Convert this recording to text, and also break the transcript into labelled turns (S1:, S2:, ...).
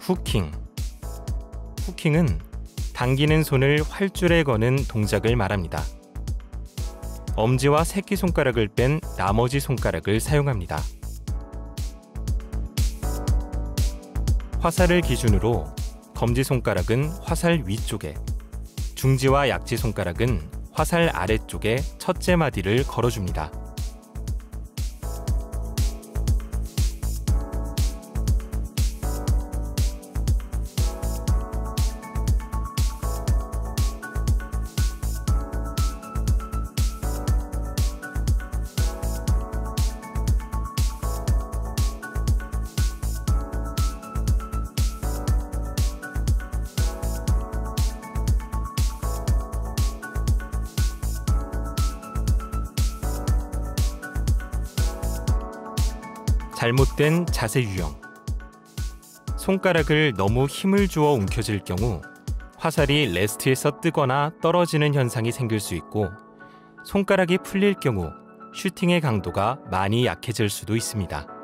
S1: 후킹. 후킹은 당기는 손을 활줄에 거는 동작을 말합니다. 엄지와 새끼손가락을 뺀 나머지 손가락을 사용합니다. 화살을 기준으로 검지손가락은 화살 위쪽에, 중지와 약지손가락은 화살 아래쪽에 첫째마디를 걸어줍니다. 잘못된 자세 유형. 손가락을 너무 힘을 주어 움켜쥘 경우 화살이 레스트에서 뜨거나 떨어지는 현상이 생길 수 있고, 손가락이 풀릴 경우 슈팅의 강도가 많이 약해질 수도 있습니다.